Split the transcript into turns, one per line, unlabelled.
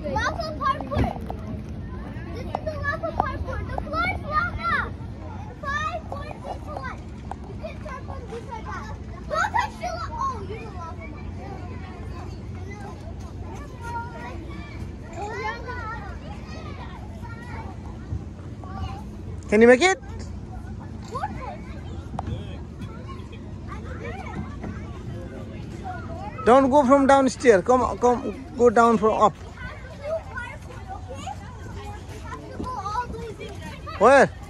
Lava parkour. This is the lava parkour. The floor is lava. 5, 4, 3, 2, 1. You can start from this side back. Don't touch the lava. Oh, you're the lava.
Can you make it? Don't go from downstairs. Come, go down from up. Where?